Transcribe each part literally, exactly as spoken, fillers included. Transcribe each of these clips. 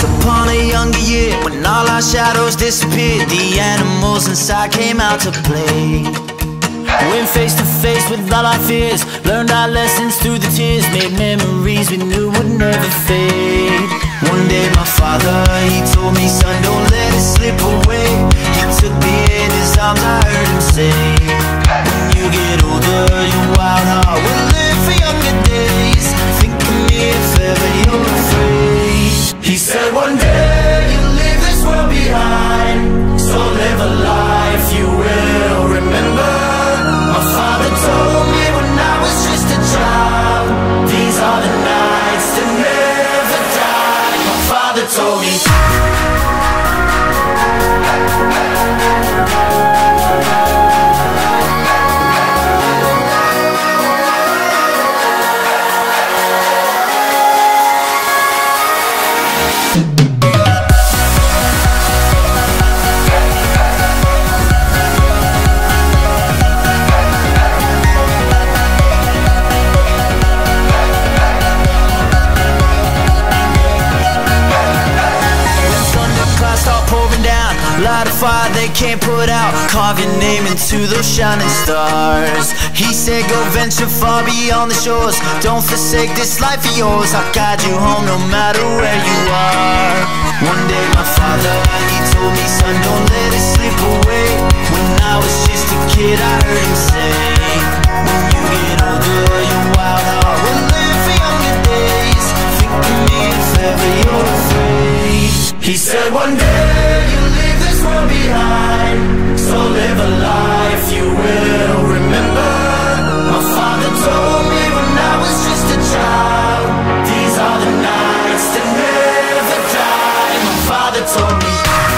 upon a younger year, when all our shadows disappeared, the animals inside came out to play. Went face to face with all our fears, learned our lessons through the tears, made memories we knew would never fade. One day my father, he told me, son, don't let it slip away. He took me in his arms, I heard him say, when you get older, your wild heart will live for younger days. Think of me if ever you're afraid. He said one day you'll leave this world behind, so live a life you will remember. My father told me when I was just a child, these are the nights that never die. My father told me. Light a fire they can't put out, carve your name into those shining stars. He said go venture far beyond the shores, don't forsake this life of yours. I'll guide you home no matter where you are. One day my father, he told me, son, don't let it slip away. When I was just a kid I heard him say, when you get older your wild heart will live for younger days. Think of me if ever you're afraid. He said one day you'll leave this world behind, so live a life you will remember. My father told me when I was just a child, these are the nights that never die. My father told me.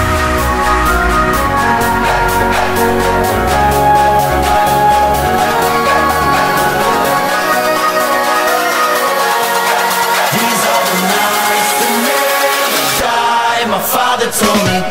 These are the nights that never die. My father told me.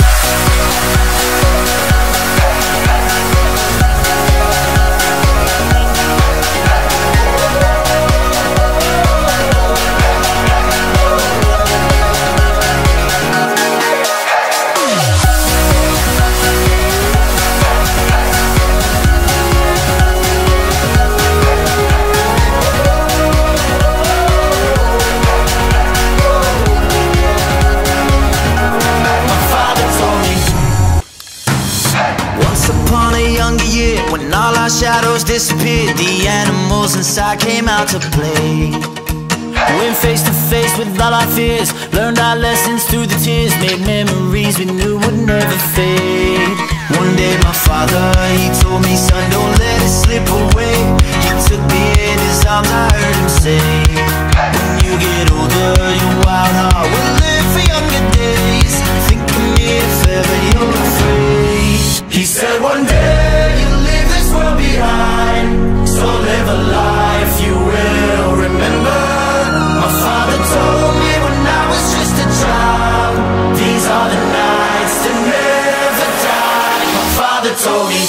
When all our shadows disappeared, the animals inside came out to play. Went face to face with all our fears, learned our lessons through the tears, made memories we knew would never fade. One day my father, he told me, son, don't let it slip away. He took me in his arms, I heard him say, when you get older your wild heart will live for younger days. Think of me if ever you're afraid. He said one day you'll leave this world behind, so live a life you will remember. My father told me when I was just a child, these are the nights that never die. My father told me.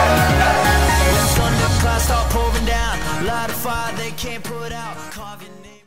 Light a fire they can't put out, carve your name.